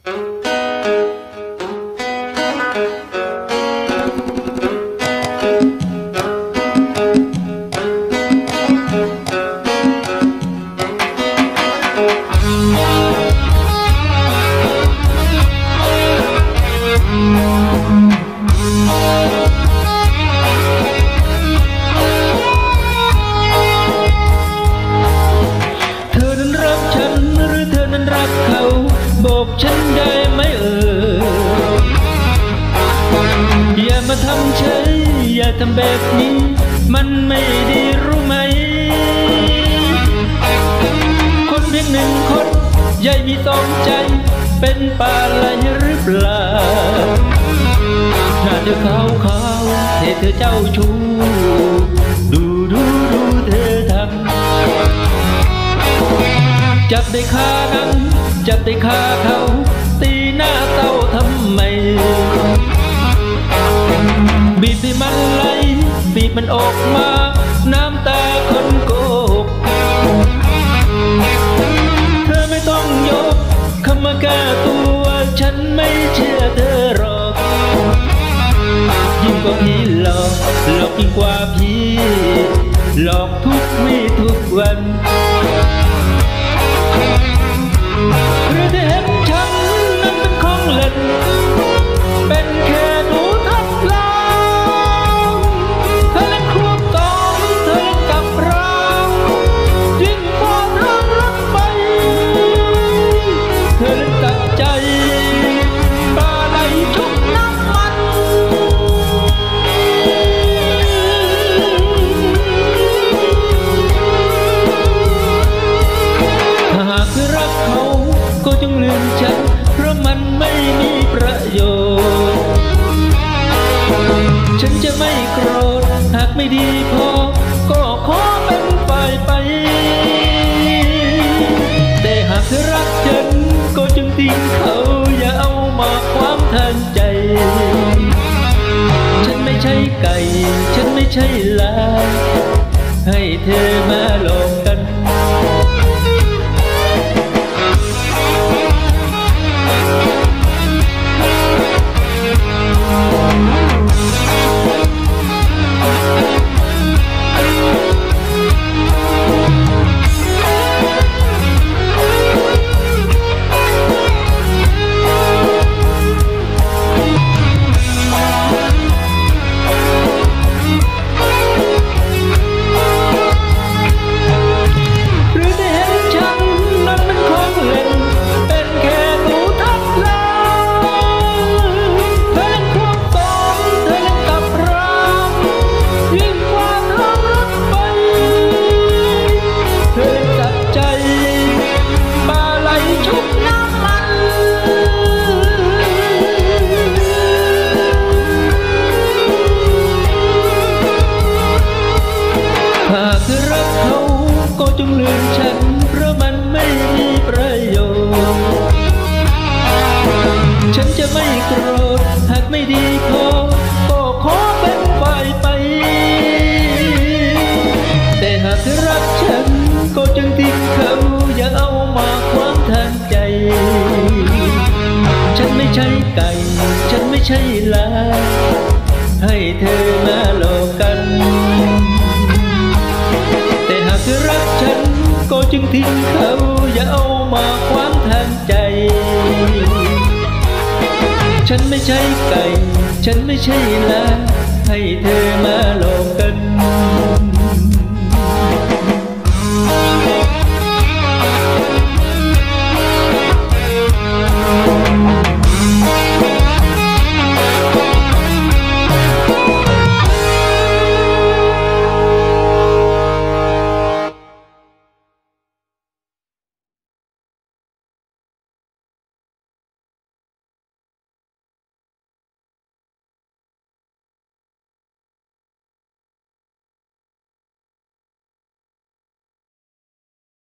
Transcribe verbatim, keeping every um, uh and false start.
บอกฉันได้ไหมเอ่ยอย่ามาทำเฉยอย่าทำแบบนี้มันไม่ดีรู้ไหมคนเพียงหนึ่งคนใหญ่มีสองใจเป็นปลาไหลหรือเปล่าหน้าเธอขาวขาวเธอเธอเจ้าชู้ดูดูดูเธอทำจับได้คานั้นจับได้คาเขาตีหน้าเต้าทำไมบีบให้มันไหลบีบมันออกมาน้ำตาคนโกหกเธอไม่ต้องยกคำมาแก้ตัวฉันไม่เชื่อเธอหรอกยิ่งกว่าผีหลอกหลอกยิ่งกว่าผีหลอกทุกวี่ทุกวันหรือที่เห็นฉันนั้นเป็นของเล่นเป็นแค่หนูทดลองเธอเล่นควบตองเธอเล่นกับเรายิ่งกว่าทางรถไฟเธอเล่นตัดใจปลาไหลชุบน้ำมันหากเธอรักเขาก็จงลืมฉันเพราะมันไม่มีประโยชน์ฉันจะไม่โกรธหากไม่ดีพอก็ขอเป็นฝ่ายไปแต่หากเธอรักฉันก็จงทิ้งเขาอย่าเอามาความทางใจฉันไม่ใช่ไก่ฉันไม่ใช่ลาให้เธอมาหลอกกันหากเธอรักเขาก็จงลืมฉันเพราะมันไม่มีประโยชน์ฉันจะไม่โกรธหากไม่ดีพอก็ขอเป็นฝ่ายไปแต่หากเธอรักฉันก็จงทิ้งเขาอย่าเอามาขวางทางใจฉันไม่ใช่ไก่ฉันไม่ใช่ลาให้เธอมาหลอกกันแต่หากเธอรักฉันก็จึงทิ้งเขาอย่าเอามาขวางทางใจฉันไม่ใช่ไก่ฉันไม่ใช่ลาให้เธอมาหลอกกัน